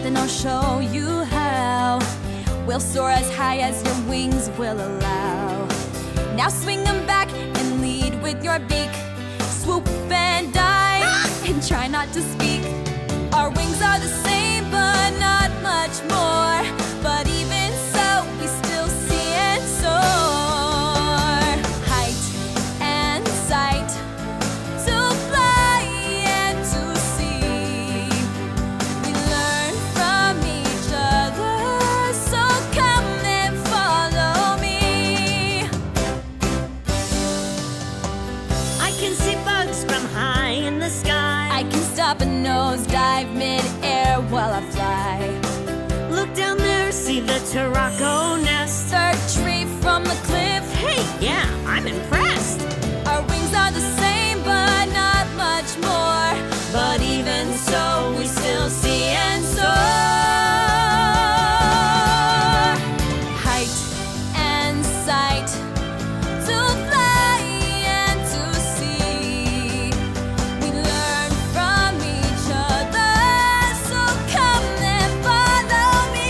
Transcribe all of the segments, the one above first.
then I'll show you how. We'll soar as high as your wings will allow. Now swing them back and lead with your beak. Swoop and dive and try not to speak. Our wings are the same but not much more. But even so, we still see and soar. Height and sight, to fly and to see. We learn from each other, so come and follow me. I can see bugs from high in the sky. I can stop a nosedive mid-air while I fly. Look down there, see the Turaco nest. Third tree from the cliff. Hey, yeah, I'm impressed. Our wings are the same, but not much more. But even so, we still see and soar. Height and sight, to fly and to see. We learn from each other, so come and follow me.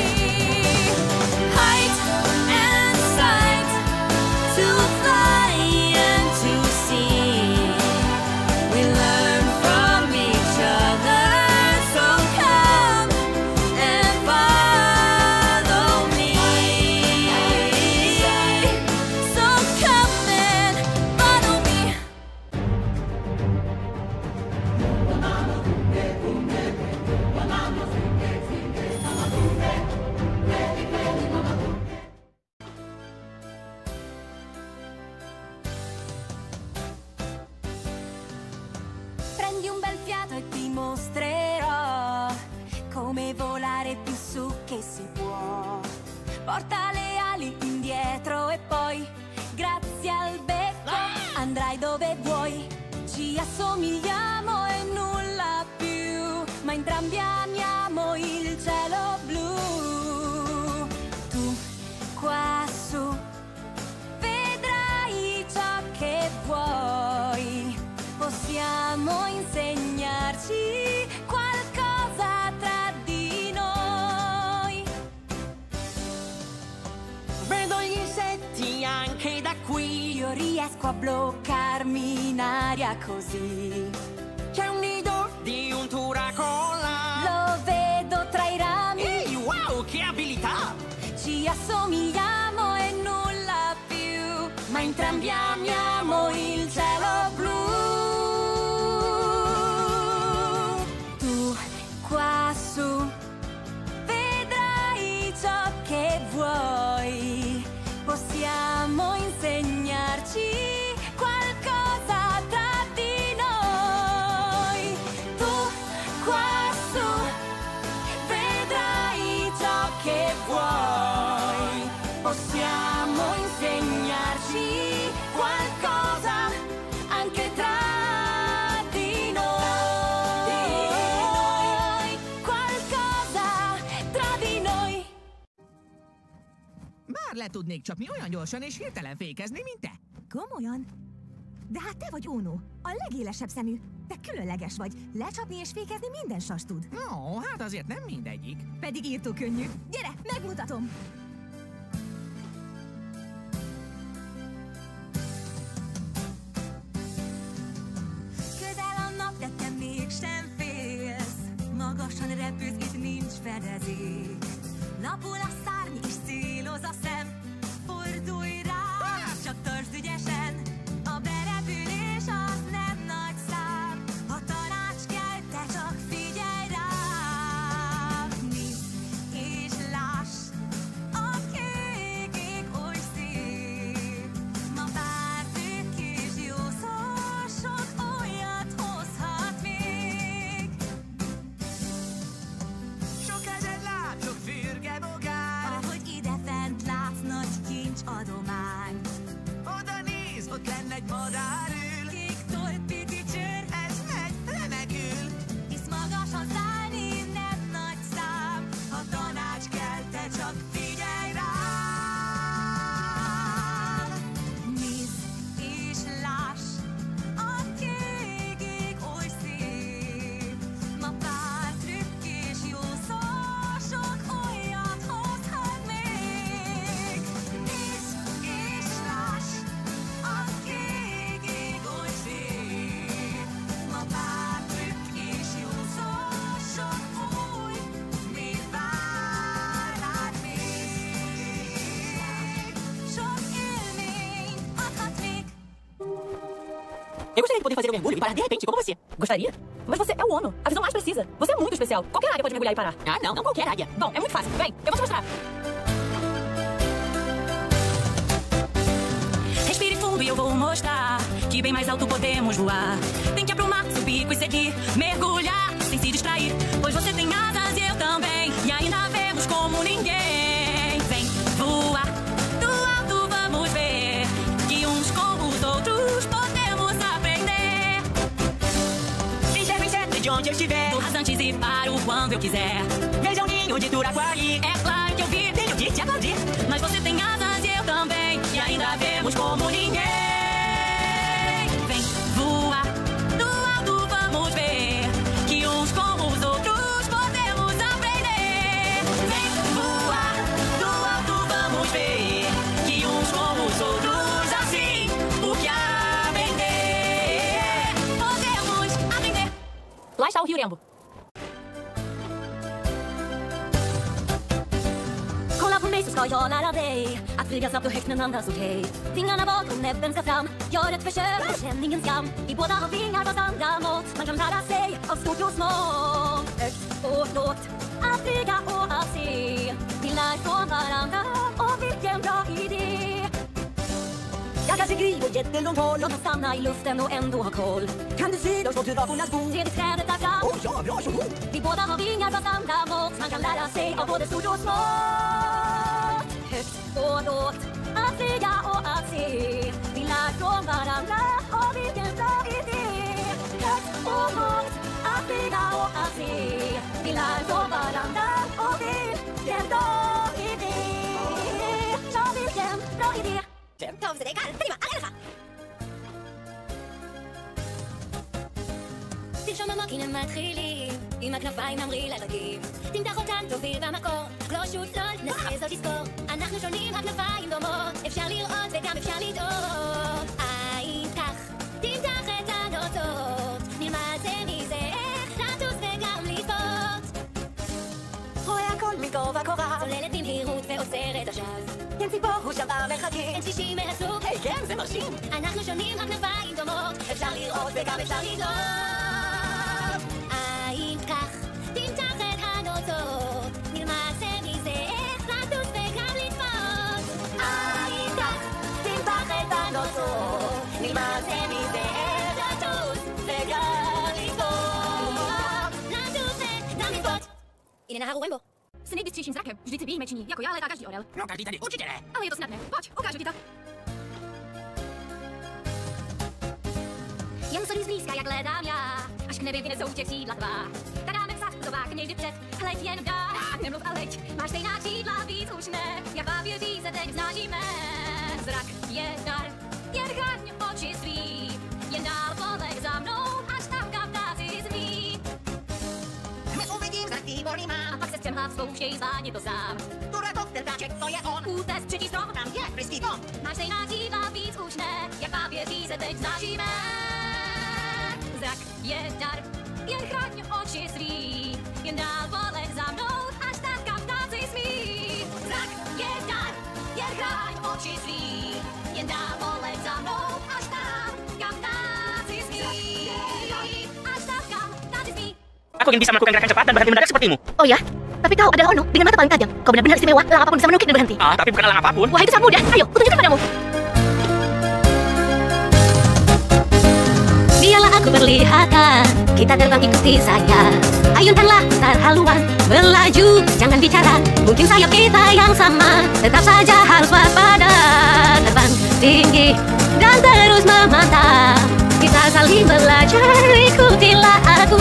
Height and sight, to fly and to see. We learn from each other, so come and follow me. So come and follow me. Prendi un bel fiato e ti mostrerò come volare più su che si può. Porta le ali indietro e poi, grazie al becco, andrai dove vuoi. Ci assomigliamo e nulla più, ma entrambi amiamo il cielo blu. Tu qua su vedrai ciò che vuoi. Possiamo insegnarci qualcosa tra di noi. Vedo gli insetti anche da qui. Io riesco a bloccarmi in aria così. C'è un nido di un Turaco là. Lo vedo tra i rami. Ehi, wow, che abilità! Ci assomigliamo e nulla più, ma entrambi amiamo il cielo blu. Tu qua su vedrai ciò che vuoi. Possiamo insegnarci qualcosa tra di noi. Tu qua su vedrai ciò che vuoi. Possiamo insegnarci qualcosa anche tra di noi. Qualcosa tra di noi. Bár le tudnék csapni olyan gyorsan és hirtelen fékezni, mint te. Komolyan? De hát te vagy Ónó, a legélesebb szemű. Te különleges vagy. Lecsapni és fékezni minden sas tud. No, hát azért nem mindegyik. Pedig írtó könnyű. Gyere, megmutatom! Közel a nap, de te mégsem félsz. Magasan repülsz, itt nincs fedezék. Lapul a szárny és céloz a szem. Fordulj rá, csak tartsd ügyesen. A berepülés az nem nagy szám. A tanács kell, te csak figyelj rám. Nézd és láss, a kék ég oly szép. Ma bár tükkés jó szó, sok olyat hozhat még. Sok ezer lát, sok fürge bogár. Ahogy idefent látsz, nagy kincs adomány. Oda néz, ott lenne egy madár ül. Kék tolpi dicsőr, Ez megy remekül. hisz magasan szállni nem nagy szám. Ha tanács kell, te csak figyelj rám. Nézd és láss, a kék ég oly szép. Ma pár trükk és jó szó, Eu gostaria de poder fazer um mergulho e parar de repente, como você. Gostaria? Mas você é o ONU, a visão mais precisa. Você é muito especial. Qualquer área pode mergulhar e parar. Ah, não qualquer área. Bom, é muito fácil. Vem, eu vou te mostrar. Respire fundo e eu vou mostrar que bem mais alto podemos voar. Tem que aprumar, subir e seguir, mergulhar sem se distrair. Pois você tem asas e eu também, e ainda vemos como ninguém. Vem voar, do alto vamos ver que uns com os outros podemos aprender. Vencer de onde eu estiver, Do rasantes e paro quando eu quiser. veja um ninho de Turaquari. É claro que eu vi, Tenho de te aplaudir. mas você tem asas e eu também, e ainda vemos como ninguém. Vem voar, do alto vamos ver que uns com os outros podemos aprender. Vem voar, do alto vamos ver que uns com os outros assim, o que aprender, podemos aprender. Lá está o Rio Rembo. Kolla på mig så ska jag lära dig att flyga snabbt och högt men andas okej. Fingrarna bak och näbben ska fram. Gör ett försök och känn ingen skam. Vi båda har vingar fast andra mått. Man kan lära sig av stort och smått. Högt och lågt. Att flyga och att se. Vi lär från varandra och vilken bra idé. Jag kanske glider jättelångt håll och kan stanna i luften och ändå ha koll. Kan du se de små giraffrornas bo? Ser du trädet där fram? Åh ja, bra, så god. Vi båda har vingar fast andra mått. Man kan lära sig av både stort och smått. Högt och lågt. Att flyga och att se. Vi lär från varandra. Och vilken bra idé. Högt och lågt. Att flyga och att se. Vi lär från varandra. Och vilken bra idé. Ja, vilken bra idé. Tom, se prima, alerta. תרשום המוקים מתחילים עם הכנפיים נמריא לדגים תמתח אותן תוביל במקור לא שוט לא נעשה זאת תזכור אנחנו שונים הכנפיים דומות אפשר לראות וגם אפשר לטעות עין כך תמתח את הנוטות נלמד זה מזה איך לטוס וגם לטפות רואה הכל מגובה קורה צוללת במהירות ועוצרת עכשיו כן ציפור הוא שווה מחכים אין שישים מהסוג היי, כן, זה מרשים. אנחנו שונים הכנפיים דומות אפשר לראות וגם אפשר לטעות עין כך תמתח את הנוטות נלמד זה מזה איך לטוס וגם לטפות עין כך תמתח את הנוטות נלמד זה מזה איך לטוס וגם לטפות לטוס וגם לטפות הנה nahar Łębo. Synek jest z rakiem. Vždyť se bijíme činí, jako já létá každý orel. No, každý tady určitě ne. Ale je to snadné. Pojď, ukážu ti to. Jen se zblízka, jak hledám já, až k nebi vynesou tě křídla tvá. Tak dáme vztah, zobák někdy před, hleď jen dál, nemluv a leď. Máš stejná křídla, víc už ne, jak váběří se teď snažíme. Zrak je dar, jen chráň oči svý, jen dál poleď za mnou, až tam, kam ptáci zmí. Dnes uvidím zrak výborný mám. A pak se střemhlav zkoušej, zvládni to sám. Turatok, ten ptáček, to je on. Útes, třetí strom, Tam je blízký dom. máš stejná křídla, víc už ne, jak váběří se teď snažíme. Zrak je dar, jen chráň oči svý, jen dál poleď za mnou, až tam, kam ptáci smí. Zrak je dar, jen chráň oči svý, jen dál poleď za mnou, až tam, kam ptáci smí. Až tam, kam ptáci smí. Aku ingin bisa melakukan gerakan cepat dan berhenti mendadak sepertimu. Oh ya? Tapi kau adalah Ono dengan mata paling tajam. Kau benar-benar istimewa, elang apapun bisa menukik dan berhenti. Ah, tapi bukan elang apapun. Wah, itu sangat mudah. Ayo, kutunjukkan padamu. Biarlah aku perlihatkan, kita terbang ikuti saya. Ayunkanlah besar haluan, melaju, jangan bicara. Mungkin sayap kita yang sama, tetap saja harus waspada. Terbang tinggi dan terus memantau. Kita saling belajar, ikutilah aku.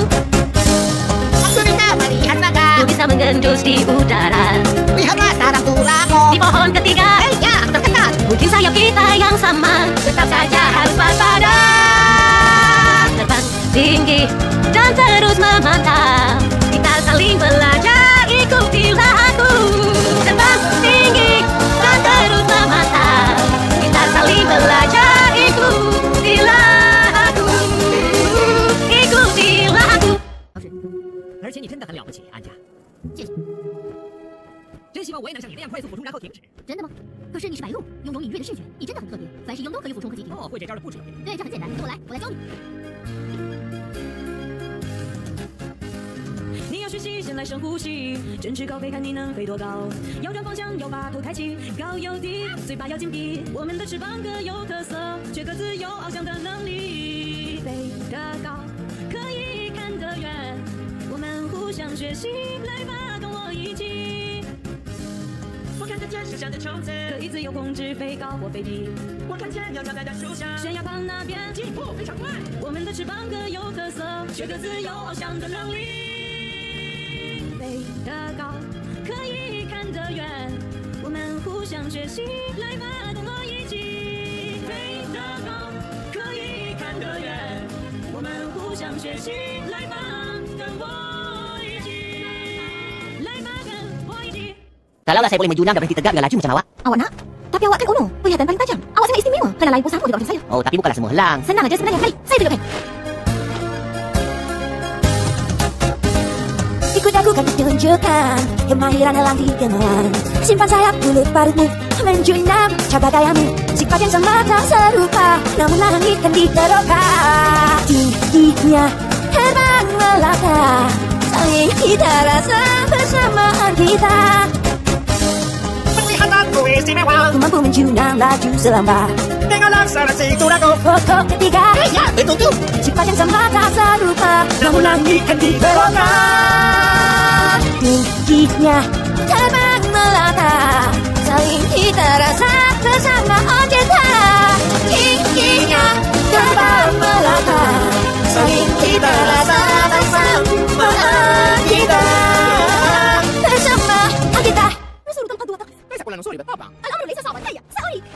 Sudah melihat naga. Ku bisa mengendus di udara. Lihatlah sarang tulango. Di pohon ketiga, Ya, terdekat. mungkin sayap kita yang sama, tetap saja harus waspada. Terbang tinggi dan terus memantau. Kita saling belajar, ikutilah aku. Terbang tinggi dan terus memantau. Kita saling belajar, ikutilah aku. Ikutilah aku. 而且你真的很了不起，安家。 谢谢。 真希望我也能像你那样快速俯冲，然后停止。 真的吗？可是你是白鹿，拥有敏锐的视觉，你真的很特别。凡是鹰都可以辅充科技题。 哦，会这招的不止。 对，这很简单，跟我来，我来教你。 你要学习，先来深呼吸，振翅高飞，看你能飞多高。要转方向，要把头抬起，高有低，嘴巴要紧闭。我们的翅膀各有特色，却各自有翱翔的能力。飞得高，可以看得远，我们互相学习，来吧，跟我一起。 我看得见世上的虫子， 可以自由控制飞高或飞低。 我看见鸟跳在大树下， 悬崖旁那边进步非常快。 我们的翅膀各有特色，却各自有翱翔的能力。飞得高，可以看得远，我们互相学习，来吧，跟我一起。飞得高，可以看得远，我们互相学习，来吧，跟我一起。来吧，跟我一起。 Kalaulah saya boleh menjunam dan berhenti tegak dengan laju macam awak. Awak nak? Tapi awak kan kono, kelihatan paling tajam. Awak sangat istimewa. Kenalan pun sama juga macam saya. Oh, tapi bukanlah semua helang. Senang aja sebenarnya. Mari, saya tunjukkan. Ikut aku kan tunjukkan kemahiran elang di gelang. Simpan sayap mulut parutmu, menjunam jaga gayamu. Sifat yang sama tak serupa, namun langit kan diteroka. Tingginya terbang melata, saling kita rasa bersamaan kita. Penglihatanku istimewa, Aku mampu menjunam laju selambat. dengan akselerasi sudaku. Pokok ketiga, Ya, betul. sifat yang sama tak serupa, namun langit kan diteroka. Tingginya terbang melata, saling kita rasa kesamaan kita. Tingginya terbang melata, saling kita rasa kesamaan kita. Bersamaan kita. Nasuruh tanpa dua tak. ليس كل النسور بالطبع. الأمر ليس صعبا. هيا سأريك.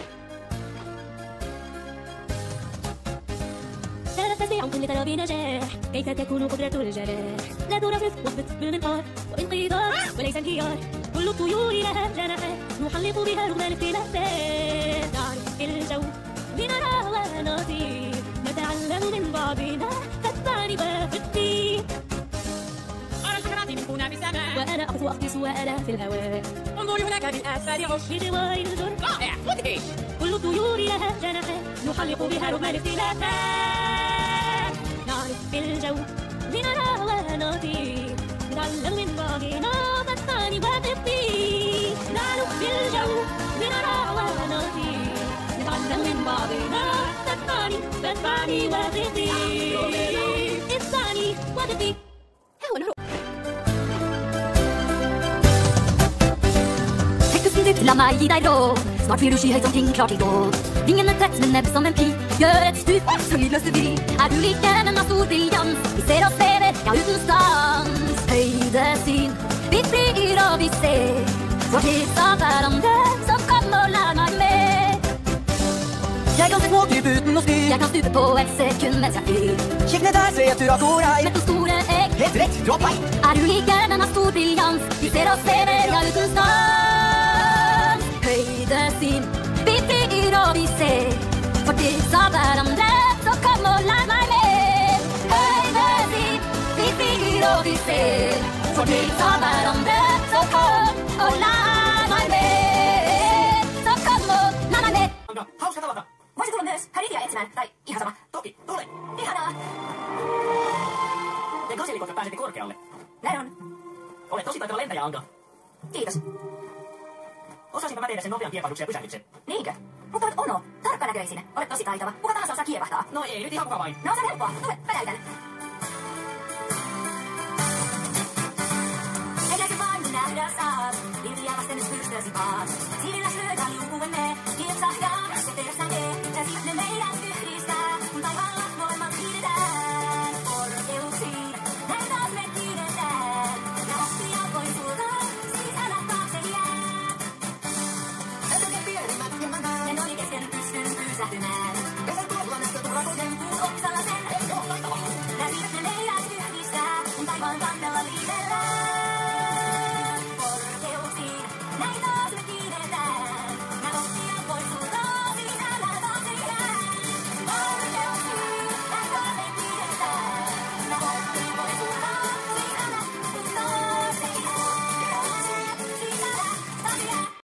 تنفس بعمق لترى بنجاح، كيف تكون قدرة الجراح؟ لا ترفرف واهبط بالمنقار وانقضاض وليس انهيار. كل الطيور لها جناحات نحلق بها رغم الاختلافات. نعرف الجو لنرى ونطير، نتعلم من بعضنا فاتبعني وفتي. أرى الحشرات من هنا في السماء، وأنا أقف وأقفز وأنا في الهواء. انظري هناك بالأسفل عش. بجوار الجر رائع، مدهش. كل الطيور لها جناحات نحلق بها رغم الاختلافات. نعرف الجو لنرى ونطير، نتعلم من بعضنا فاتبعني وفتي. نعرف الجو لنرى ونطير، نتعلم من بعضنا فاتبعني وفتي. اتبعني وفتي. Till la meg gi deg råd. Snart blir du skyhøyt som ting klart i går. Vingene tett, men nebb som en pil. Gjør et stup, så lydløse vi. Er du like den av stor briljans? Vi ser oss leve, ja uten stans. Høydesyn, vi flyr og vi ser. Går til av hverandre, så kom og lær meg mer. Jeg kan se smådyp uten å styr. Jeg kan stupe på et sekund mens jeg flyr. Kikk ned der, se etter at hvor er. Med to store egg. Helt rett, du har feil. Er du like den av stor briljans? Vi ser oss leve, ja uten stans. Høydesyn, vi flyr og vi ser. For tips av hverandre, så kom og lær meg mer. Høydesyn, vi flyr og vi ser. For tips av hverandre, så kom og lær meg mer. Så kom og lær meg mer. hauska tavata. Voisit tulla myös Haritia etsimään, tai ihan sama. Toki, tule. Ihanaa. Te kosilikot pääsette korkealle. Näin on. Olet tosi taitava lentäjä, Anka. Kiitos. Osasinpa mä tehdä sen nopean kiepahduksen ja pysähdyksen. Niinkö? Mutta olet Ono. Tarkkanäköisin. Olet tosi taitava. Kuka tahansa osaa kiepahtaa. No ei nyt ihan kuka vain. No se on helppoa. Tule, mä näytän. Eikä se vain nähdä saat. Ilmiä vasten nyt pystyäsi vaan. Siivillä syödään liukuemme. Kiepsahdaa, se tehdään tee. Käsivät ne meidän yhdistää. Kun taivaalla molemmat hiidetään. Korkeuksiin. Näin taas me kiidetään. Ja oppia voi sulta. Siis älä taakse jää. Älykä pienimmät ilman Ne noi kesken pystyn pysähtymään. Pesän tuolla näkö turvaa. Temppu oppsalla sen. Ei oo taitava. Käsivät ne meidän yhdistää. Kun taivaan kannella liidellään.